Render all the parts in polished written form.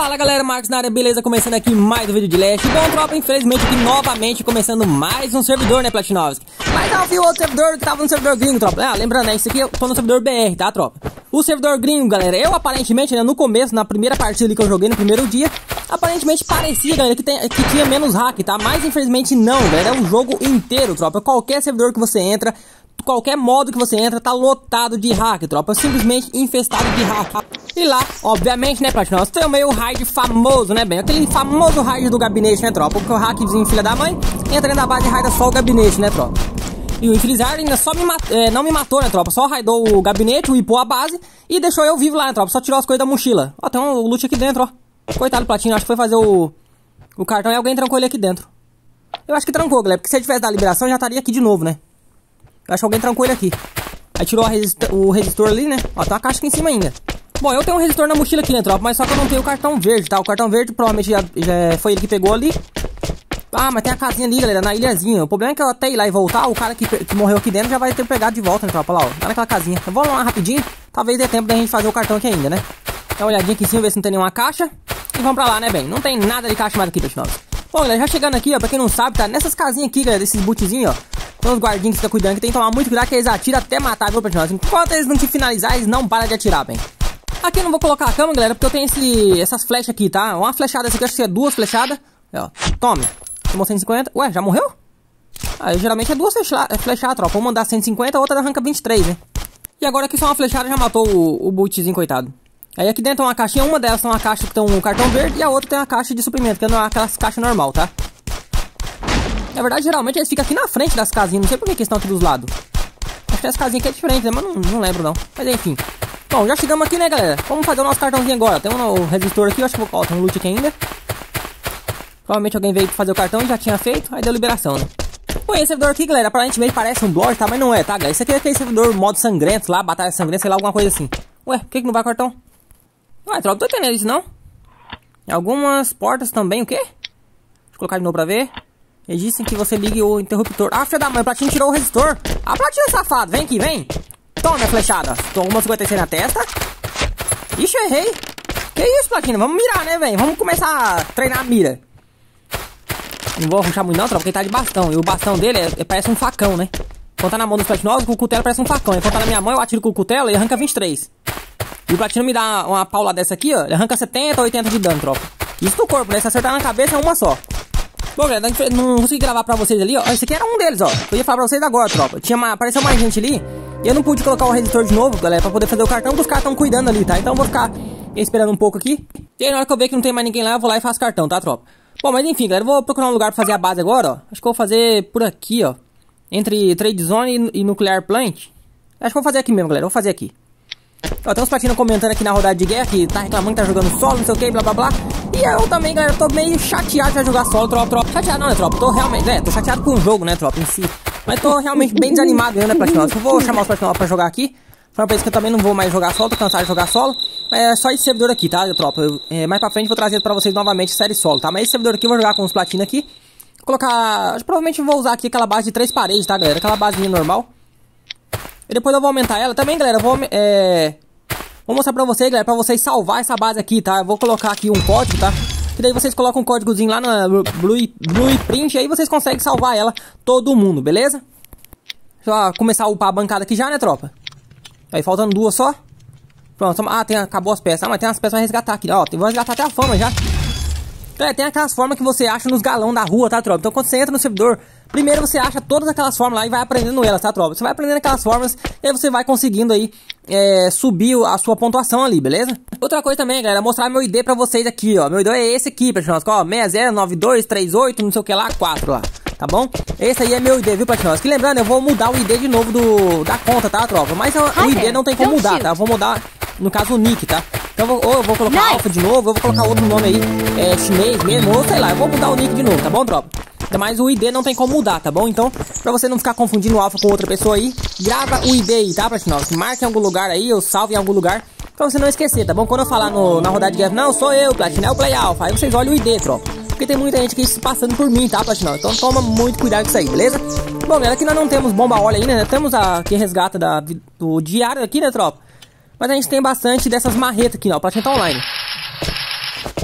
Fala galera, Marcos na área, beleza? Começando aqui mais um vídeo de Leste. Bom, tropa, infelizmente aqui novamente começando mais um servidor, né, Platinovski? Mas eu vi outro servidor que tava no servidor gringo, tropa. Ah, lembrando, né, isso aqui eu tô no servidor BR, tá, tropa? O servidor gringo, galera, eu aparentemente, né, no começo, na primeira partida ali que eu joguei no primeiro dia, aparentemente parecia, galera, que tinha menos hack, tá? Mas infelizmente não, galera, é um jogo inteiro, tropa. Qualquer servidor que você entra, qualquer modo que você entra, tá lotado de hack, tropa. Simplesmente infestado de hack. E lá, obviamente, né, Platinovski, tem o meio raid famoso, né, bem? Aquele famoso raid do gabinete, né, tropa? Porque o hackzinho, filha da mãe, entra dentro da base e raida só o gabinete, né, tropa? E o Infelizardo ainda só não me matou, né, tropa? Só raidou o gabinete, upou a base e deixou eu vivo lá, né, tropa? Só tirou as coisas da mochila. Ó, tem um loot aqui dentro, ó. Coitado do Platino, acho que foi fazer o cartão e alguém trancou ele aqui dentro. Eu acho que trancou, galera, porque se ele tivesse dado a liberação, já estaria aqui de novo, né? Eu acho que alguém trancou ele aqui. Aí tirou o resistor ali, né? Ó, tem uma caixa aqui em cima ainda. Bom, eu tenho um resistor na mochila aqui, né, tropa? Mas só que eu não tenho o cartão verde, tá? O cartão verde provavelmente já foi ele que pegou ali. Ah, mas tem a casinha ali, galera, na ilhazinha. O problema é que eu até ir lá e voltar, o cara que morreu aqui dentro já vai ter pegado de volta, né, tropa? Lá, ó, tá naquela casinha. Eu vou lá rapidinho, talvez dê tempo da gente fazer o cartão aqui ainda, né? Dá uma olhadinha aqui em cima, ver se não tem nenhuma caixa. E vamos pra lá, né, bem? Não tem nada de caixa mais aqui, Platinovski. Bom, galera, já chegando aqui, ó, pra quem não sabe, tá nessas casinhas aqui, galera, desses bootzinhos, ó. Tem uns guardinhos que ficam cuidando, que tem que tomar muito cuidado, que eles atiram até matar, viu, Platinovski? Enquanto eles não te finalizar, eles não param de atirar, bem. Aqui eu não vou colocar a cama, galera, porque eu tenho essas flechas aqui, tá? Uma flechada, essa aqui, acho que é duas flechadas. Ó, tome. Tomou 150. Ué, já morreu? Ah, geralmente é duas flechadas, tropa. Uma dá 150, a outra arranca 23, né? E agora aqui só uma flechada já matou o bootzinho, coitado. Aí aqui dentro tem uma caixinha, uma delas tem uma caixa que tem um cartão verde e a outra tem uma caixa de suprimento, que é aquelas caixas normal, tá? Na verdade, geralmente eles ficam aqui na frente das casinhas, não sei por que eles estão aqui dos lados. Acho que essa casinha aqui é diferente, né? Mas não lembro não. Mas enfim. Bom, já chegamos aqui, né, galera? Vamos fazer o nosso cartãozinho agora. Tem um resistor aqui, eu acho que vou tem um loot aqui ainda. Provavelmente alguém veio fazer o cartão e já tinha feito, aí deu liberação, né? Bom, esse servidor aqui, galera, aparentemente parece um blog, tá? Mas não é, tá, galera? Esse aqui é aquele servidor modo sangrento lá, batalha sangrenta, sei lá, alguma coisa assim. Ué, por que não vai o cartão? Ué, tropa, não tô entendendo isso, não. Algumas portas também, o quê? Deixa eu colocar de novo pra ver. Eles dizem que você ligue o interruptor. Ah, filha da mãe, o Platino tirou o resistor. Ah, Platino safado, vem aqui, vem. Toma, minha flechada. Toma uma 56 na testa. Ixi, eu errei. Que isso, Platino? Vamos mirar, né, velho? Vamos começar a treinar a mira. Não vou ruxar muito não, tropa, porque ele tá de bastão. E o bastão dele parece um facão, né? Quando tá na mão dos Platinovski, o cutelo parece um facão. E quando tá na minha mão, eu atiro com o cutelo e arranca 23. E o Platino me dá uma paula dessa aqui, ó. Ele arranca 70, 80 de dano, tropa. Isso no corpo, né? Se acertar na cabeça é uma só. Bom, galera, não consegui gravar pra vocês ali, ó. Esse aqui era um deles, ó. Eu ia falar pra vocês agora, tropa. Apareceu mais gente ali. E eu não pude colocar o resistor de novo, galera, pra poder fazer o cartão, porque os caras estão cuidando ali, tá? Então eu vou ficar esperando um pouco aqui. E aí, na hora que eu ver que não tem mais ninguém lá, eu vou lá e faço cartão, tá, tropa? Bom, mas enfim, galera, eu vou procurar um lugar pra fazer a base agora, ó. Acho que eu vou fazer por aqui, ó. Entre Trade Zone e Nuclear Plant. Acho que eu vou fazer aqui mesmo, galera. Eu vou fazer aqui. Ó, tem uns Platinos comentando aqui na rodada de guerra que tá reclamando que tá jogando solo, não sei o que, blá blá blá. E eu também, galera, tô meio chateado de jogar solo, tropa. Chateado não, né, tropa? Tô realmente, tô chateado com o jogo, né, tropa, em si. Mas tô realmente bem desanimado mesmo, né, Platinovski? Eu vou chamar os Platinovski pra jogar aqui. Falar pra eles que eu também não vou mais jogar solo, tô cansado de jogar solo. Mas é só esse servidor aqui, tá, tropa? Mais pra frente eu vou trazer pra vocês novamente série solo, tá? Mas esse servidor aqui eu vou jogar com os Platinos aqui. Vou colocar... Provavelmente vou usar aqui aquela base de 3 paredes, tá, galera? Aquela basezinha normal. E depois eu vou aumentar ela. Também, galera, vou mostrar pra vocês, galera, pra vocês salvar essa base aqui, tá? Eu vou colocar aqui um código, tá? Que daí vocês colocam um códigozinho lá no Blueprint e aí vocês conseguem salvar ela, todo mundo, beleza? Deixa eu começar a upar a bancada aqui já, né, tropa? Aí, faltando duas só. Pronto, acabou as peças. Ah, mas tem umas peças pra resgatar aqui, ó. Vou resgatar até a fama já. Tem aquelas formas que você acha nos galão da rua, tá, tropa? Então quando você entra no servidor, primeiro você acha todas aquelas formas lá e vai aprendendo elas, tá, tropa? Você vai aprendendo aquelas formas e aí você vai conseguindo aí subir a sua pontuação ali, beleza? Outra coisa também, galera, mostrar meu ID pra vocês aqui, ó. Meu ID é esse aqui, Platinovski, ó, 609238, não sei o que lá, 4 lá, tá bom? Esse aí é meu ID, viu, Platinovski? Lembrando, eu vou mudar o ID de novo da conta, tá, tropa? Mas o ID não tem como mudar, tá? Eu vou mudar, no caso, o nick, tá? Então ou eu vou colocar Alpha de novo, eu vou colocar outro nome aí, chinês mesmo, ou sei lá, eu vou mudar o nick de novo, tá bom, tropa? Mas o ID não tem como mudar, tá bom? Então, pra você não ficar confundindo o Alpha com outra pessoa aí, grava o ID aí, tá, Platinovski? Marque em algum lugar aí, ou salve em algum lugar, pra você não esquecer, tá bom? Quando eu falar na rodada de guerra, não, sou eu, Platino, é o Play Alpha, aí vocês olham o ID, tropa. Porque tem muita gente aqui se passando por mim, tá, Platinovski? Então toma muito cuidado com isso aí, beleza? Bom, galera, aqui nós não temos bomba óleo ainda, né? Temos aqui resgata do diário aqui, né, tropa? Mas a gente tem bastante dessas marretas aqui, ó, pra tentar online.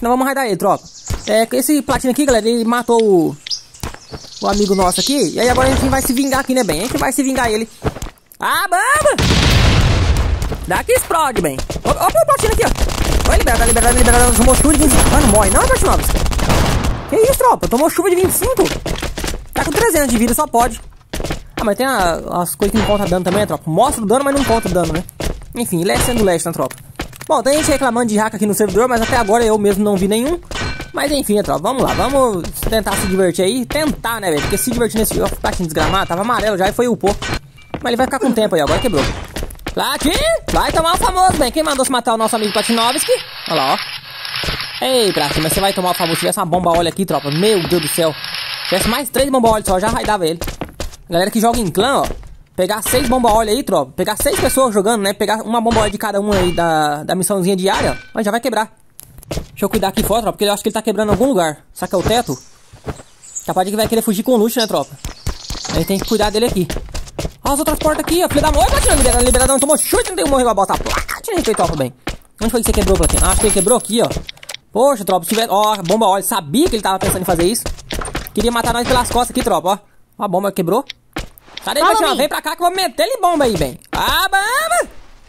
nós vamos raidar ele, tropa. Esse platina aqui, galera, ele matou o amigo nosso aqui. E aí agora a gente vai se vingar aqui, né, bem? A gente vai se vingar ele. Ah, bamba! Daqui explode, bem. Olha o platina aqui, ó. Vai liberar. Tomou chuva de 25. Mano, morre não, Platinovis. Que isso, tropa? Tomou chuva de 25. Tá com 300 de vida, só pode. Ah, mas tem as coisas que não conta dano também, né, tropa? Mostra o dano, mas não conta o dano, né? Enfim, leste sendo leste, né, tropa? Bom, tem gente reclamando de hack aqui no servidor, mas até agora eu mesmo não vi nenhum. Mas enfim, tropa, vamos lá, vamos tentar se divertir aí. Tentar, né, velho? Porque se divertir nesse platinho desgramado, tava amarelo já e foi upou. Mas ele vai ficar com tempo aí, agora quebrou. Platin, vai tomar o famoso, bem. Quem mandou se matar o nosso amigo Platinovski? Olha lá, ó. Ei, Platin, mas você vai tomar o famoso. Se tivesse uma bomba óleo aqui, tropa, meu Deus do céu. Se tivesse mais 3 bomba óleo só, já raidava ele. Galera que joga em clã, ó. Pegar 6 bomba óleo aí, tropa. Pegar 6 pessoas jogando, né? Pegar uma bomba óleo de cada uma aí da missãozinha diária, ó. Mas já vai quebrar. Deixa eu cuidar aqui fora, tropa, porque eu acho que ele tá quebrando em algum lugar. Será que é o teto? Capaz de que vai querer fugir com o luxo, né, tropa? A gente tem que cuidar dele aqui. Ó, as outras portas aqui, ó. Filho da mãe, Platina, liberadão. Tomou chute, não tem morrer, vai botar Platina. Respeitou, tropa, bem. Onde foi que você quebrou, Platina? Acho que ele quebrou aqui, ó. Poxa, tropa, se tiver... Ó, bomba óleo. Sabia que ele tava pensando em fazer isso. Queria matar nós pelas costas aqui, tropa, ó. Ó, a bomba quebrou. Cadê, Platina? Vem pra cá que eu vou meter ele bomba aí, bem. Ah, bamba!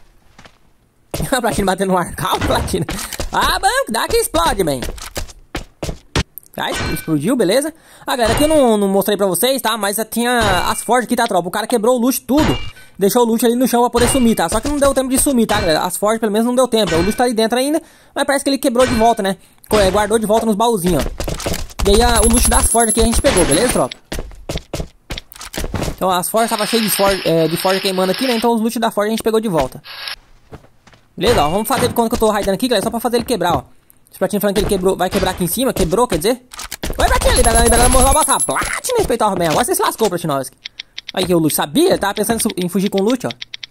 A Platina batendo no ar. Calma, Platina. Ah, bamba, dá que explode, bem. Aí, explodiu, beleza? Ah, galera, aqui eu não mostrei pra vocês, tá? Mas tinha as forjas aqui, tá, tropa? O cara quebrou o luxo tudo. Deixou o luxo ali no chão pra poder sumir, tá? Só que não deu tempo de sumir, tá, galera? As forjas, pelo menos, não deu tempo. O luxo tá ali dentro ainda, mas parece que ele quebrou de volta, né? Guardou de volta nos baúzinhos, ó. E aí, o luxo das forjas aqui a gente pegou, beleza, tropa? Então, as forjas estavam cheias de forja queimando aqui, né? Então, os luxos da forja a gente pegou de volta. Beleza, ó. Vamos fazer de conta que eu tô raidando aqui, galera, só pra fazer ele quebrar, ó. Esse Platinho falando que ele quebrou, vai quebrar aqui em cima. Quebrou, quer dizer? Oi, Platinho, liberando, morreu, vai botar Platinho, respeitar bem. Agora você se lascou, Platinovski. Aí que o luxo sabia, ele tava pensando em fugir com o luxo, ó.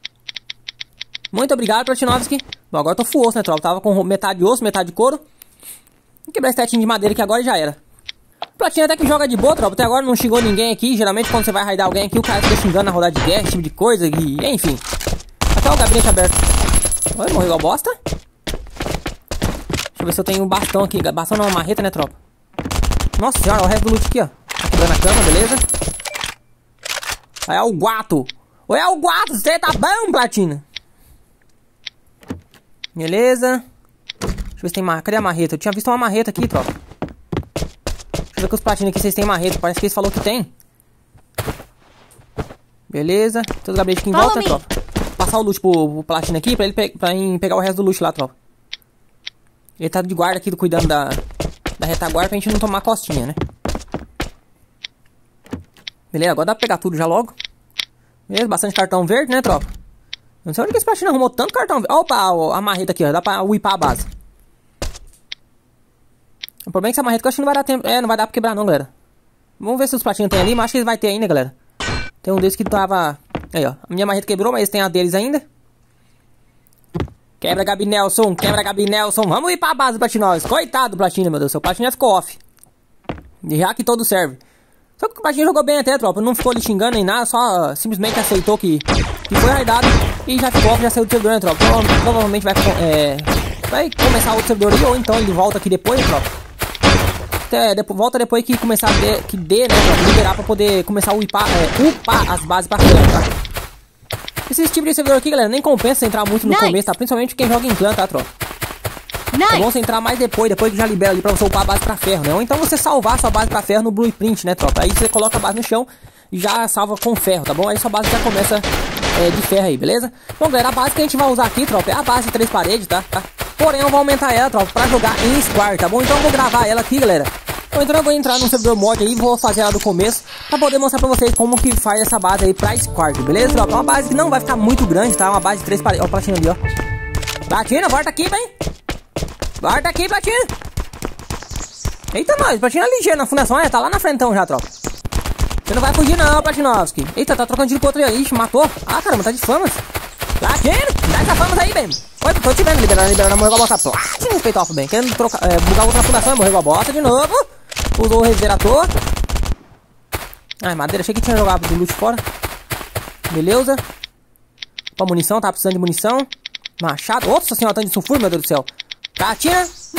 Muito obrigado, Platinovski. Bom, agora eu tô full osso, né, tropa? Tava com metade de osso, metade de couro. Vou quebrar esse tetinho de madeira aqui agora e já era. O Platinho até que joga de boa, tropa. Até agora não xingou ninguém aqui. Geralmente quando você vai raidar alguém aqui, o cara fica xingando na rodada de guerra, esse tipo de coisa. E enfim. Até o gabinete aberto. Oi, morreu igual bosta. Deixa eu ver se eu tenho um bastão aqui. Bastão não, uma marreta, né, tropa? Nossa senhora, olha o resto do loot aqui, ó. Tá quebrando a cama, beleza? Aí é o guato. Oi, é o guato. Você tá bom, Platina? Beleza. Deixa eu ver se tem cadê a marreta? Eu tinha visto uma marreta aqui, tropa. Deixa eu ver com os platinos aqui, vocês têm marreta. Parece que eles falaram que tem. Beleza. Tem os gabinetes aqui em volta, né, tropa? Passar o luxo pro platino aqui pra ele pegar o resto do luxo lá, tropa. Ele tá de guarda aqui, cuidando da retaguarda pra gente não tomar costinha, né? Beleza, agora dá pra pegar tudo já logo. Beleza, bastante cartão verde, né, tropa? Não sei onde que esse platino arrumou tanto cartão verde. Opa, a marreta aqui, ó. Dá pra upar a base. O problema é que essa marreta que eu acho que não vai dar tempo. Não vai dar pra quebrar não, galera. Vamos ver se os platinos tem ali, mas acho que eles vai ter ainda, galera. Tem um desses que tava... Aí, ó. A minha marreta quebrou, mas eles têm a deles ainda. Quebra, Gabi Nelson. Quebra, Gabi Nelson. Vamos ir pra base, Platinovski. Coitado do Platino, meu Deus. Seu Platino ficou off. Já que todo serve. Só que o Platino jogou bem até, tropa. Não ficou ali xingando nem nada. Só simplesmente aceitou que foi raidado. E já ficou off, já saiu do servidor, né, tropa? Provavelmente vai começar outro servidor aí. Ou então ele volta aqui depois, tropa. Volta depois que começar né, tropa? Liberar pra poder começar a upar as bases pra frente, tá? Esse tipo de servidor aqui, galera, nem compensa você entrar muito no começo, tá? Principalmente quem joga em clã, tá, tropa? É bom você entrar mais depois que já libera ali pra você upar a base pra ferro, né? Ou então você salvar a sua base pra ferro no blueprint, né, tropa? Aí você coloca a base no chão e já salva com ferro, tá bom? Aí sua base já começa de ferro aí, beleza? Bom, galera, a base que a gente vai usar aqui, tropa, é a base de 3 paredes, tá? Porém, eu vou aumentar ela, tropa, pra jogar em squad, tá bom? Então eu vou gravar ela aqui, galera. Ou então eu vou entrar no servidor mod aí, vou fazer ela do começo pra poder mostrar pra vocês como que faz essa base aí pra squad, beleza, tropa? É uma base que não vai ficar muito grande, tá? Uma base de 3 paredes. Ó o Platina ali, ó. Platina, volta aqui, vem. Volta aqui, Platina. Eita, nós, Platina é ligeiro na fundação, tá lá na frentão já, tropa. Você não vai fugir não, Platinovski. Eita, tá trocando tiro com outro aí. Ixi, matou. Ah, caramba, tá de famas. Platina, dá essa famas aí, bem. Oi, tô te vendo, liberando, morreu igual a bota. Platina, respeitar, bem. Querendo bugar outra fundação, morreu igual a bota de novo. Usou o refrigerador. Ai, madeira, achei que tinha jogado do loot fora. Beleza. Pra munição, tava precisando de munição. Machado. Nossa senhora, tanto de sulfuro, meu Deus do céu. Platina, muito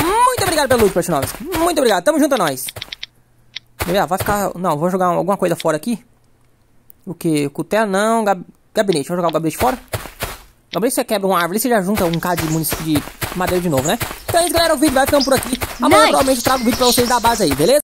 obrigado pelo loot, Platinovski. Muito obrigado, tamo junto a nós. Vai ficar... Não, vou jogar alguma coisa fora aqui. O que? Cutela não, gabinete. Vou jogar o gabinete fora. Gabinete você quebra uma árvore e você já junta um cara de madeira de novo, né? Então é isso, galera, o vídeo vai ficando por aqui. Amanhã provavelmente eu trago o vídeo pra vocês da base aí, beleza?